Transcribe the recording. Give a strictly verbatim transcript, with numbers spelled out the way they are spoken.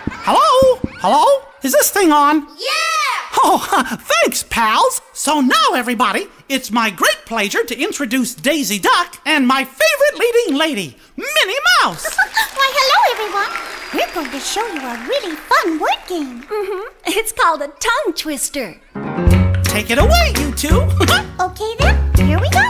Hello? Hello? Is this thing on? Yeah! Oh, thanks, pals. So now, everybody, it's my great pleasure to introduce Daisy Duck and my favorite leading lady, Minnie Mouse. Why, hello, everyone. We're going to show you a really fun word game. Mm-hmm. It's called a tongue twister. Take it away, you two. Okay, then. Here we go.